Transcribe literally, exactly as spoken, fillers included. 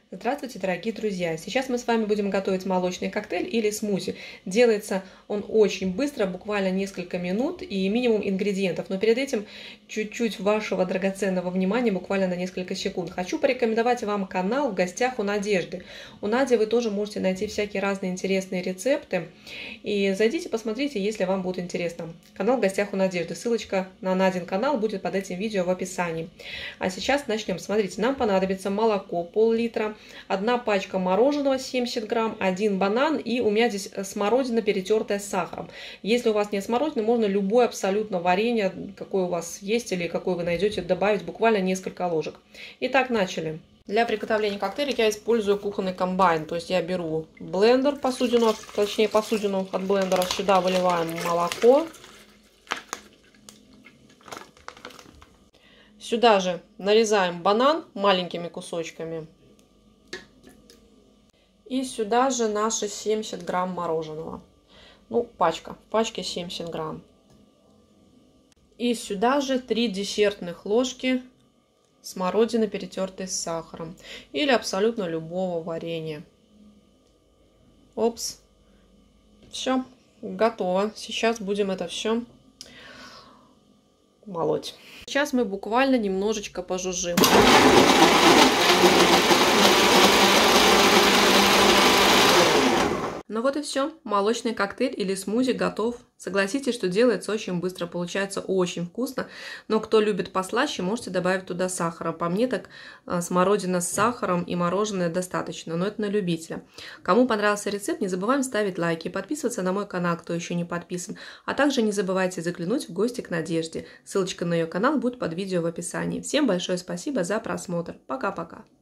Здравствуйте, дорогие друзья! Сейчас мы с вами будем готовить молочный коктейль или смузи. Делается он очень быстро, буквально несколько минут и минимум ингредиентов. Но перед этим чуть-чуть вашего драгоценного внимания, буквально на несколько секунд. Хочу порекомендовать вам канал «В гостях у Надежды». У Нади вы тоже можете найти всякие разные интересные рецепты. И зайдите, посмотрите, если вам будет интересно. Канал «В гостях у Надежды». Ссылочка на Надин канал будет под этим видео в описании. А сейчас начнем. Смотрите, нам понадобится молоко пол-литра, одна пачка мороженого семьдесят грамм, один банан и у меня здесь смородина, перетертая с сахаром. Если у вас нет смородины, можно любое абсолютно варенье, какое у вас есть или какое вы найдете, добавить буквально несколько ложек. Итак, начали. Для приготовления коктейля я использую кухонный комбайн, то есть я беру блендер, посудину, точнее посудину от блендера, сюда выливаем молоко. Сюда же нарезаем банан маленькими кусочками. И сюда же наши семьдесят грамм мороженого. Ну, пачка. В пачке семьдесят грамм. И сюда же три десертных ложки смородины, перетертой с сахаром. Или абсолютно любого варенья. Опс. Все. Готово. Сейчас будем это все молоть. Сейчас мы буквально немножечко пожужжим. Ну вот и все. Молочный коктейль или смузи готов. Согласитесь, что делается очень быстро, получается очень вкусно. Но кто любит послаще, можете добавить туда сахара. По мне так смородина с сахаром и мороженое достаточно, но это на любителя. Кому понравился рецепт, не забываем ставить лайки и подписываться на мой канал, кто еще не подписан. А также не забывайте заглянуть в гости к Надежде. Ссылочка на ее канал будет под видео в описании. Всем большое спасибо за просмотр. Пока-пока.